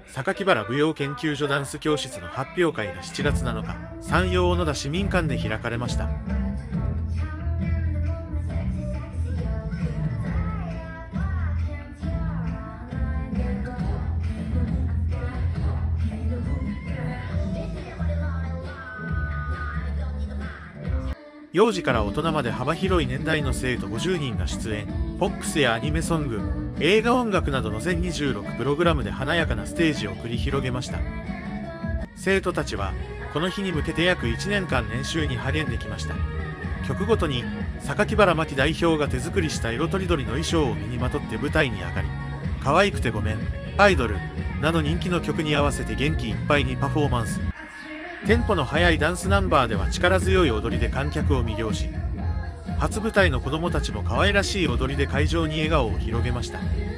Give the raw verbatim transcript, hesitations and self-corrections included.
榊原舞踊研究所ダンス教室の発表会がしちがつなのか、山陽小野田市民館で開かれました。幼児から大人まで幅広い年代の生徒ごじゅうにんが出演。ポップスやアニメソング、映画音楽などの全にじゅうろくプログラムで華やかなステージを繰り広げました。生徒たちはこの日に向けて約いちねんかん練習に励んできました。曲ごとに榊原真希代表が手作りした色とりどりの衣装を身にまとって舞台に上がり、可愛くてごめん、アイドルなど人気の曲に合わせて元気いっぱいにパフォーマンス。テンポの速いダンスナンバーでは力強い踊りで観客を魅了し、初舞台の子供たちも可愛らしい踊りで会場に笑顔を広げました。